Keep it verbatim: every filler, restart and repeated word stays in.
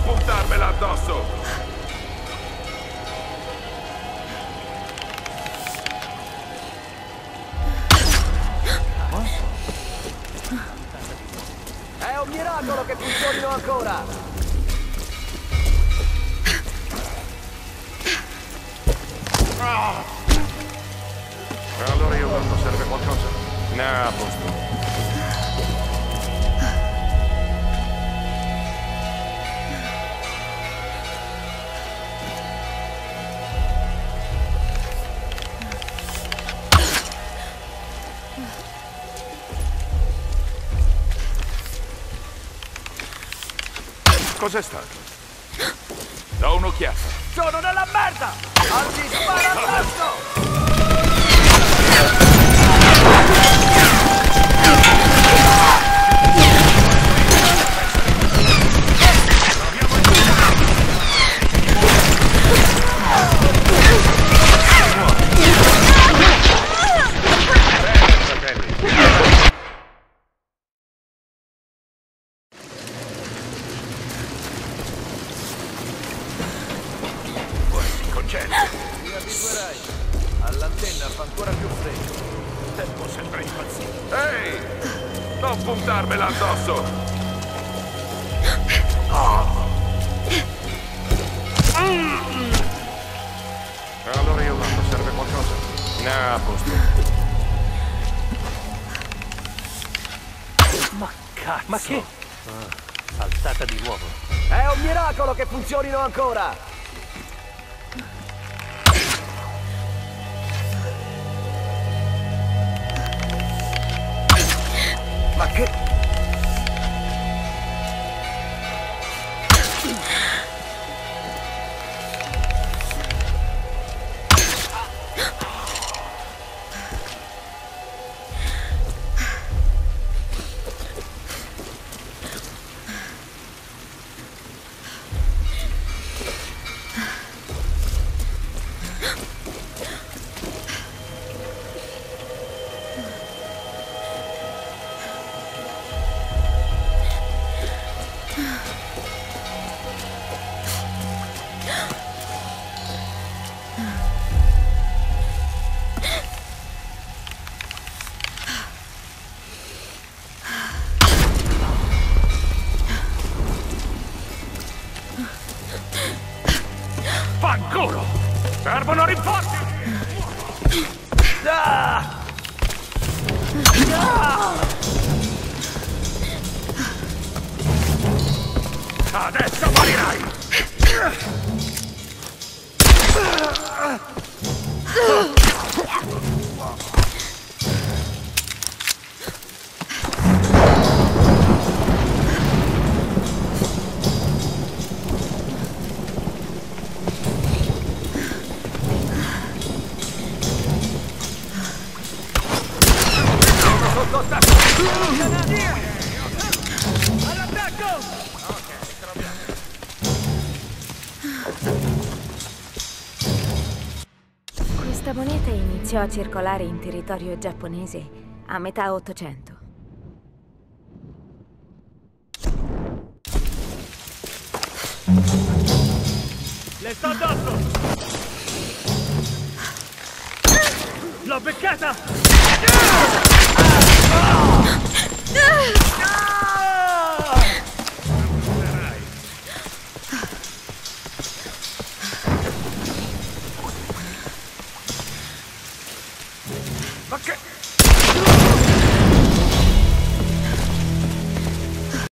puntarmela addosso! È un miracolo che funzionino ancora! Ah! Allora io guardo, serve qualcosa? No, a posto. Cos'è stato? Do un'occhiata. Sono nella merda! Oggi spara addosso! Mi abituerai. All'antenna fa ancora più freddo. Il tempo sembra impazzire. Ehi! Non puntarmela addosso! Oh. Mm. Allora io guardo, serve qualcosa? No, a posto. Ma cazzo! Ma che? Ah, saltata di nuovo. È un miracolo che funzionino ancora! Ma che... Fanculo! Servono rinforzi! Ah! Ah! Adesso morirai! All'attacco! Ok, troviamo. Questa moneta iniziò a circolare in territorio giapponese a metà Ottocento. Le sto addosso! L'ho beccata! Ma che...